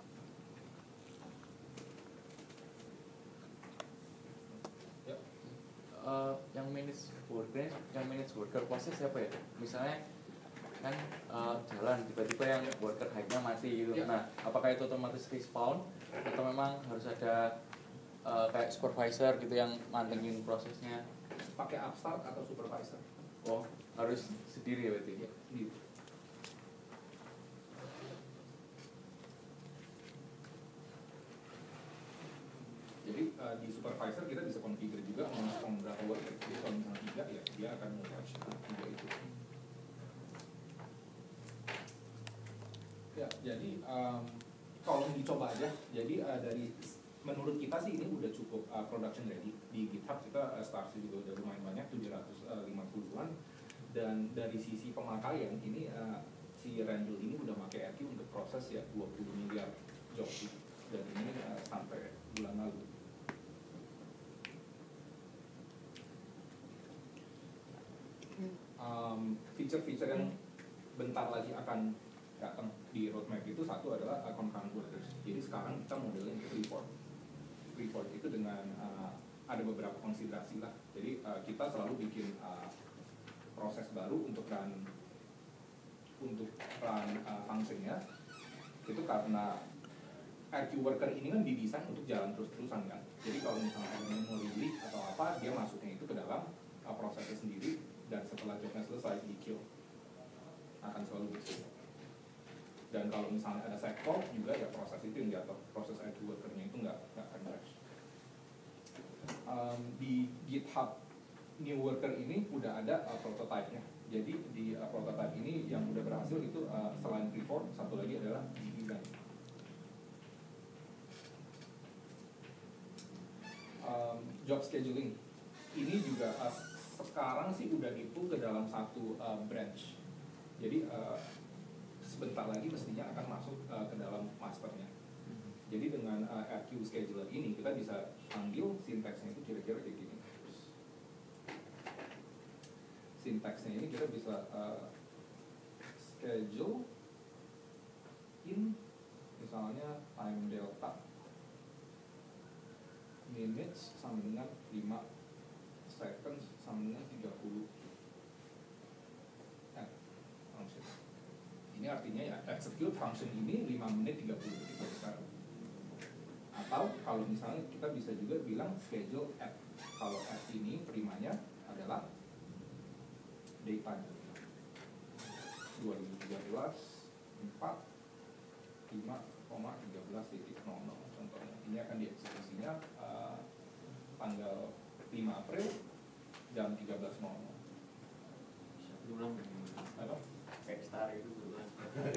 Eh, yang manage worker, yang manage worker proses siapa ya? Misalnya kan eh, jalan tiba-tiba yang worker hide-nya mati gitu.
Ya.
Nah, apakah itu otomatis respawn atau memang harus ada eh, kayak supervisor gitu yang mantengin prosesnya?
Pakai upstart atau supervisor?
Oh, harus sendiri ya berarti?
Ya, sendiri. Jadi uh, di supervisor kita bisa configure juga mau berapa worker. Jadi kalau misalnya tiga ya dia akan nge-watch tiga itu. Ya, jadi um, kalau dicoba aja. Jadi uh, dari menurut kita sih ini udah cukup uh, production ready. Di GitHub kita uh, start juga udah lumayan banyak, tujuh ratus lima puluhan. Dan dari sisi pemakaian ini uh, si Randall ini udah pakai R Q untuk proses ya dua puluh miliar job gitu. Dan ini uh, sampai bulan lalu. Um, feature-feature yang bentar lagi akan datang di roadmap itu satu adalah uh, concurrent workers. Jadi sekarang kita modelnya itu report. Report itu dengan uh, ada beberapa konsiderasi lah. Jadi uh, kita selalu bikin uh, proses baru untuk run untuk run uh, functionnya itu karena R Q worker ini kan didesain untuk jalan terus-terusan kan. Jadi kalau misalnya ada yang mau leak atau apa, dia masuknya itu ke dalam uh, prosesnya sendiri dan setelah jobnya selesai di kill akan selalu begitu. Dan kalau misalnya ada sektor juga ya proses itu yang jatuh, proses R Q workernya itu nggak nggak akan crash. Um, di GitHub new worker ini udah ada uh, prototype-nya. Jadi di uh, prototype ini yang udah berhasil itu uh, selain report satu lagi adalah di event. Um, job scheduling ini juga uh, sekarang sih udah di-pull ke dalam satu uh, branch. Jadi uh, sebentar lagi mestinya akan masuk uh, ke dalam masternya. Jadi dengan uh, R Q scheduler ini kita bisa panggil sintaksnya itu kira-kira kayak gini. Sintaksnya ini kita bisa uh, schedule in misalnya time delta minutes sama dengan lima seconds sama dengan tiga puluh. Nah, function. Ini artinya ya execute function ini lima menit tiga puluh detik dari sekarang. Atau kalau misalnya kita bisa juga bilang schedule app. Kalau app ini primanya adalah daytime dua ribu tiga belas empat lima tiga belas titik nol nol contohnya. Ini akan dieksekusinya uh, tanggal lima April jam tiga belas nol nol.
Berulang
Apa?
kayak star itu berulang.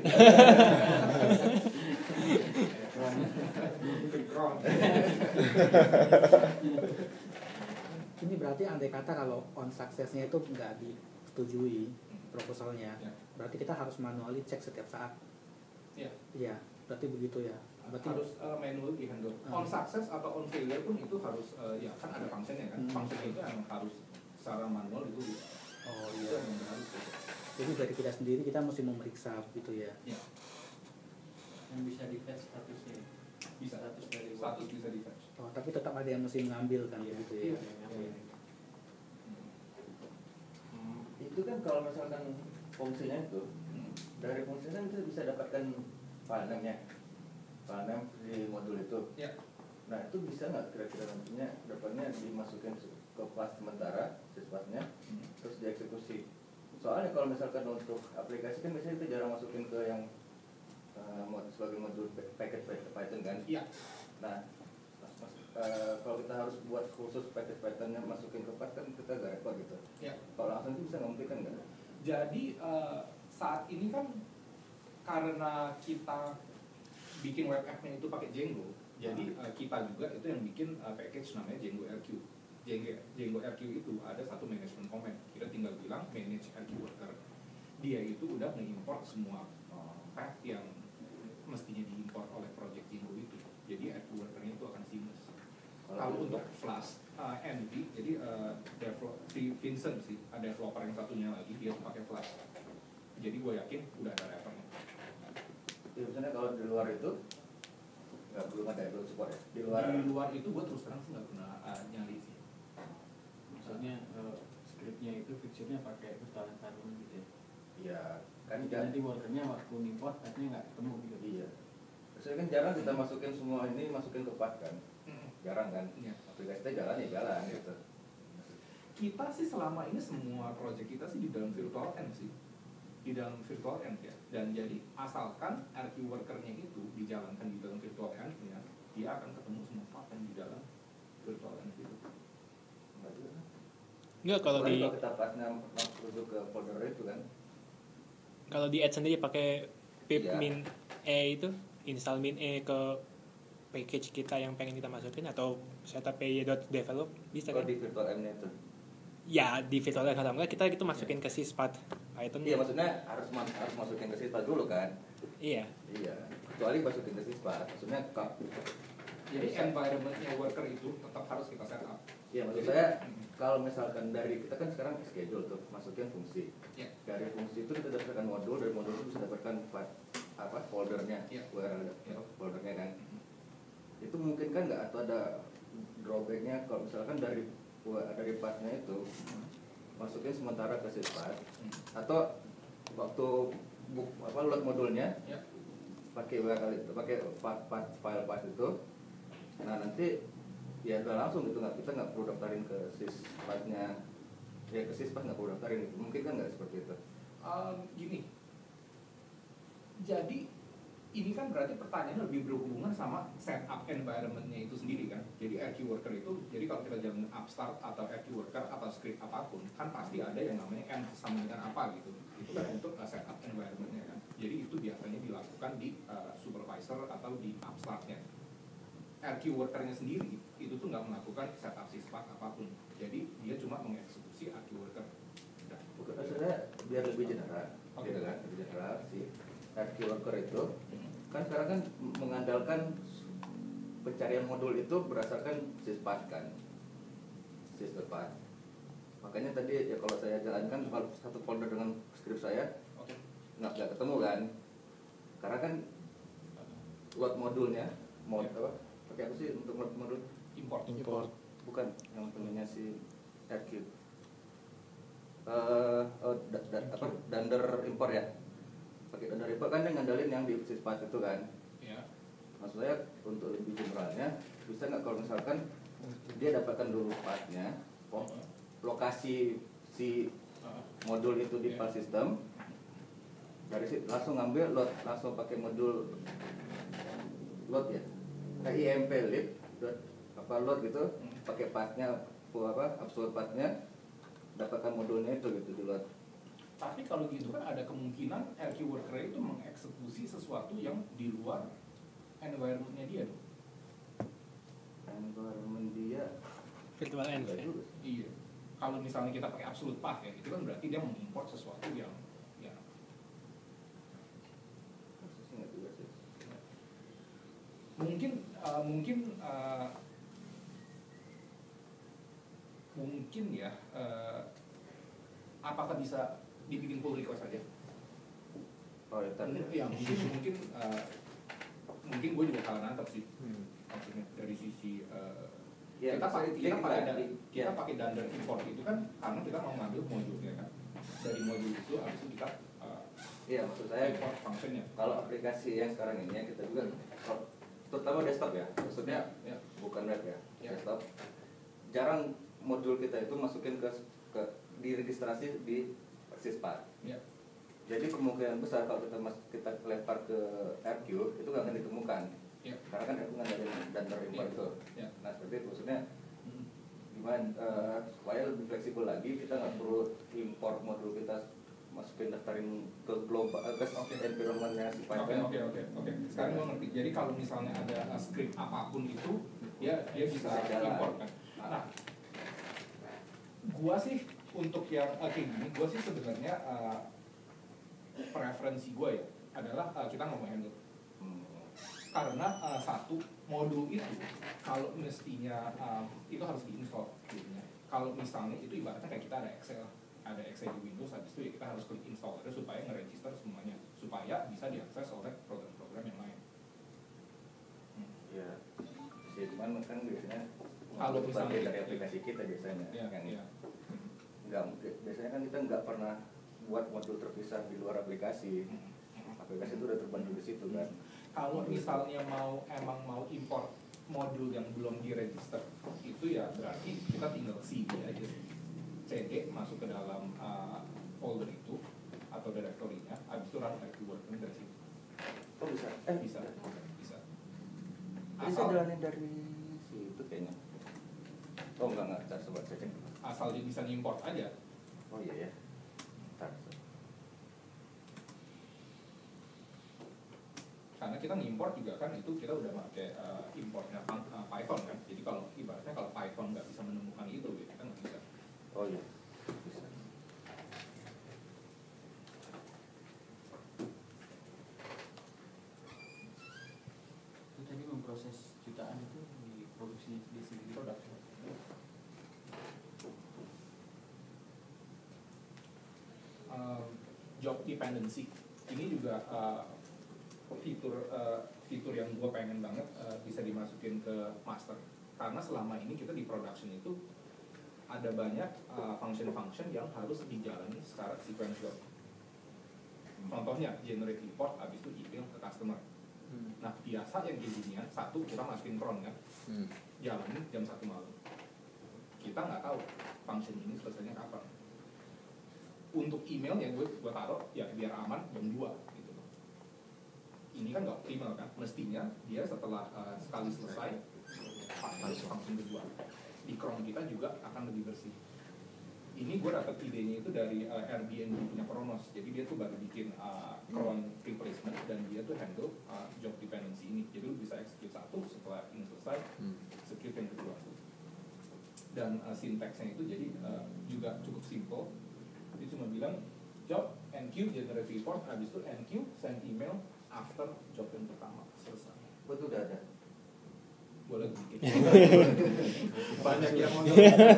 Ini berarti andai kata kalau on success-nya itu nggak disetujui proposalnya,
Ya.
berarti kita harus manually cek setiap saat.
Iya.
Iya. Berarti begitu ya. Berarti
harus uh, manual di handle.
Ah.
On success atau on failure pun itu harus uh, ya kan ada functionnya kan.
Hmm.
Functionnya itu yang harus secara manual itu.
oh
Itu
iya.
yang harus.
Jadi dari kita sendiri kita mesti memeriksa gitu ya.
Ya,
Yang bisa di fetch statusnya.
bisa.
Status dari
Status bisa di fetch.
Oh, tapi tetap ada yang mesti mengambil kan
Iya.
gitu
Iya.
ya.
Hmm.
Itu kan kalau misalkan fungsinya itu
Hmm.
dari fungsinya kita bisa dapatkan file name-nya, file name di modul itu.
Ya.
Nah itu bisa nggak kira-kira nantinya dapatnya dimasukin ke kelas sementara siswanya,
Hmm.
terus dieksekusi. Soalnya kalau misalkan untuk aplikasi kan biasanya kita jarang masukin ke yang uh, mod, sebagai modul pa- package Python kan.
Iya.
Nah mas, mas, uh, kalau kita harus buat khusus package Pythonnya masukin ke Python kan kita agak repot gitu.
Ya.
Kalau langsung itu bisa nggak kan nggak?
Jadi uh, saat ini kan karena kita bikin web app-nya itu pakai Django, jadi uh, kita juga itu yang bikin uh, package namanya Django R Q. Django, Django R Q itu ada satu management command. Kita tinggal bilang manage R Q worker. Dia itu udah mengimport semua uh, path yang mestinya diimport oleh project Django itu. Jadi R Q worker-nya itu akan seamless. Kalau untuk Flask, uh, Envy, jadi uh, develop, si Vincent sih, ada developer yang satunya lagi, dia tuh pakai Flask. Jadi gue yakin udah ada rappernya.
Ya, misalnya kalau di luar itu nggak belum ada belum support ya di luar.
Di luar itu gue terus terang sih nggak pernah uh, nyari sih.
Maksudnya eh, scriptnya itu fiturnya pakai virtual environment gitu ya.
Iya kan
Jadi
kan
nanti workernya waktu import akhirnya nggak ketemu gitu.
iya. Terus kan jarang kita masukin semua ini masukin ke Python kan, jarang kan.
Iya.
Aplikasi kita jalan ya jalan gitu.
Kita sih selama ini semua project kita sih di dalam virtual env sih, di dalam virtual env ya. Dan jadi asalkan R Q worker-nya itu dijalankan di dalam virtual env ya, dia akan ketemu semua pattern di dalam virtual env itu.
Nggak juga.
Enggak, kalau
Apalagi
di
kalau kita pasnya masuk ke folder itu kan.
kalau di add sendiri pakai pip
Iya.
min e itu, install min e ke package kita yang pengen kita masukin, atau setup py.develop bisa
Kalau
kan?
di virtual M-nya itu.
Ya di virtual environment enggak, kita itu masukin ke syspath Python.
Iya maksudnya harus mas- harus masukin ke syspath dulu kan.
Iya.
Iya. Kecuali masukin ke syspath. Maksudnya kok.
Jadi environment-nya worker itu tetap harus kita setup.
Iya maksud saya kalau misalkan dari kita kan sekarang schedule tuh masukin fungsi.
Ya.
Dari fungsi itu kita dapatkan modul, dari modul itu bisa dapatkan file- apa foldernya,
Ya.
U R L
Ya.
foldernya kan. Itu mungkin kan nggak atau ada drawbacknya kalau misalkan dari dari pathnya itu masukin sementara ke syspath atau waktu buk, apa load modulnya
Ya.
pakai U R L itu pakai path, path, file path itu, nah nanti ya udah langsung gitu nggak kita nggak perlu daftarin ke syspathnya, ya ke syspath nggak perlu daftarin gitu. Mungkin kan nggak seperti itu.
Um, gini, jadi ini kan berarti pertanyaannya lebih berhubungan sama setup environment-nya itu sendiri kan. Jadi R Q worker itu, jadi kalau kita jalan upstart atau R Q worker atau script apapun, kan pasti ada yang namanya env sama dengan apa gitu. Itu kan untuk uh, setup environment-nya kan. Jadi itu biasanya dilakukan di uh, supervisor atau di upstart-nya. R Q worker-nya sendiri itu tuh nggak melakukan setup syspath apapun. Jadi dia cuma mengeksekusi R Q worker. Udah.
Bukan, maksudnya biar lebih general,
Oke.
gitu kan? Lebih general si R Q worker itu kan sekarang kan mengandalkan pencarian modul itu berdasarkan syspath kan, syspath. Makanya tadi ya kalau saya jalankan kalau satu folder dengan script saya
Oke.
nggak nggak ketemu kan, karena kan load modulnya mod apa pakai apa sih untuk load modul
Import.
Import.
bukan yang punyanya si R Q. Eh, oh, da, da, apa dunder import ya, pakai dunder import kan yang ngandalin yang di syspath itu kan.
Ya.
Maksud saya untuk lebih generalnya bisa nggak kalau misalkan dia dapatkan dulu pathnya, oh, lokasi si modul itu di file system, dari situ langsung ngambil load, langsung pakai modul load ya, kayak imp lib dot apa load gitu, pakai pathnya apa absolute pathnya, dapatkan modulnya itu gitu di load.
Tapi kalau gitu kan ada kemungkinan R Q worker itu mengeksekusi sesuatu yang di luar environment-nya dia dong.
Environment dia
Virtual env.
enggak
Ya.
juga.
Iya. Kalau misalnya kita pakai absolute path ya, itu kan berarti dia mengimport sesuatu yang ya.
Maksudnya nggak juga sih.
mungkin uh, mungkin uh, mungkin ya uh, apakah bisa dibikin pull request aja?
Oh, ya, tadi.
Ya mungkin mungkin uh, mungkin gue juga kalah nangkep sih. Hmm. Maksudnya dari sisi uh,
ya,
kita pakai kita
kita,
pakai
kita,
kita
ya.
pakai dunder import itu kan karena kita mau ngambil modulnya kan. Dari modul itu habis itu kita uh,
iya, maksud saya
import functionnya.
Kalau aplikasi yang sekarang ini yang kita juga terutama desktop ya, maksudnya
ya, ya.
bukan web ya,
ya,
desktop. Jarang modul kita itu masukin ke ke diregistrasi di Syspark.
Ya.
Jadi kemungkinan besar kalau kita mas, kita lempar ke R Q itu nggak akan ditemukan.
Ya.
Karena kan R Q nggak ada dunder import
Ya.
itu.
Ya.
Nah seperti itu maksudnya gimana uh, supaya lebih fleksibel lagi, kita nggak perlu import modul kita masukin daftarin ke global ke
okay.
environment-nya si
Oke
Python.
oke oke oke. Sekarang gue ngerti. Jadi kalau misalnya ada uh, script apapun itu, dia dia bisa import kan. Nah, gua sih untuk yang uh, kayak gini, gua sih sebenarnya uh, preferensi gua ya adalah uh, kita ngomong handle. Hmm. Karena uh, satu modul itu kalau mestinya uh, itu harus diinstal gitu. Kalau misalnya itu ibaratnya kayak kita ada Excel, ada Excel di Windows, habis itu ya kita harus klik install terus supaya nge-register semuanya, supaya bisa diakses oleh program-program yang lain. Hmm.
Ya, sih cuman kan biasanya
kalau misalnya
dari aplikasi kita biasanya
ya,
yang
ya.
nggak biasanya kan kita nggak pernah buat modul terpisah di luar aplikasi. Aplikasi itu udah terbantu di situ kan.
Kalau misalnya mau emang mau import modul yang belum diregister, itu ya berarti kita tinggal C D aja, C D masuk ke dalam uh, folder itu atau direktorinya, habis itu run back to work dari situ.
Oh bisa? Eh
bisa, bisa.
Bisa jalanin dari situ kayaknya. Oh enggak enggak, saya coba saya cek.
Asal dia bisa import aja.
Oh iya ya. Ntar.
Karena kita ngimport juga kan itu kita udah pakai uh, importnya uh, Python kan. Jadi kalau ibaratnya kalau Python nggak bisa menemukan itu, ya kita nggak bisa.
Oh iya. Bisa.
Itu tadi memproses jutaan itu di produksi di sini
Produk. Uh, job dependency ini juga uh, fitur uh, fitur yang gue pengen banget uh, bisa dimasukin ke master, karena selama ini kita di production itu ada banyak uh, function-function yang harus dijalani secara sequential. Contohnya generate report, habis itu email ke customer. Nah biasa yang kayak ginian, satu kita masukin cron kan, jalanin jam satu malam. Kita nggak tahu function ini selesainya kapan. Untuk email yang gue gue taruh ya biar aman jam dua gitu. Ini kan nggak optimal kan, mestinya dia setelah uh, sekali selesai pakai function kedua. Di cron kita juga akan lebih bersih. Ini gue dapat idenya itu dari uh, Airbnb punya Kronos. Jadi dia tuh baru bikin uh, cron replacement dan dia tuh handle uh, job dependency ini. Jadi lu bisa execute satu, setelah ini selesai, execute yang kedua. Dan uh, sintaksnya itu jadi uh, juga cukup simple. Dia cuma bilang job enq generate report, habis itu enq send email after job yang pertama selesai.
Betul udah ada.
Boleh bikin. Banyak yang mau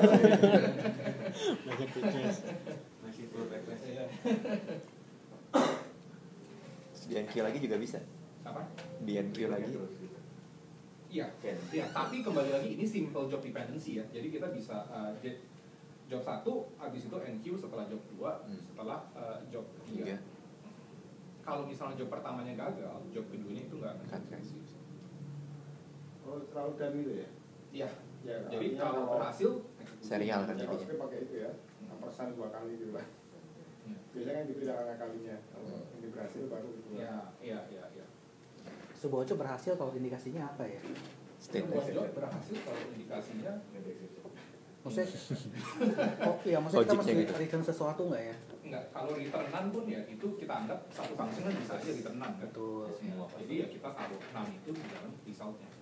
Banyak features.
masih full request.
Di N Q lagi juga bisa.
Apa?
Di N Q lagi.
Iya, ya, tapi kembali lagi ini simple job dependency ya. Jadi kita bisa uh, job satu, habis itu enq setelah job dua, hmm. setelah uh, job tiga. Kalau misalnya job pertamanya gagal, job keduanya itu nggak akan terjadi.
Oh, terlalu dan itu ya?
Iya.
Ya,
jadi kalau
kalau
berhasil,
serial kan
ya,
jadinya.
kalau pakai itu ya, persen dua kali gitu lah.
Ya.
Biasanya kan gitu cara kalinya. Kalau ini berhasil baru gitu.
Iya, iya, iya, iya.
Sebuah job berhasil kalau indikasinya apa ya?
Sebuah job berhasil kalau indikasinya
Maksudnya, oh iya, maksudnya kita mesti
gitu.
return sesuatu nggak ya?
enggak, kalau returnan pun ya itu kita anggap satu function kan bisa aja returnan kan.
Betul.
Semua. Jadi ya kita taruh enam itu di dalam resultnya.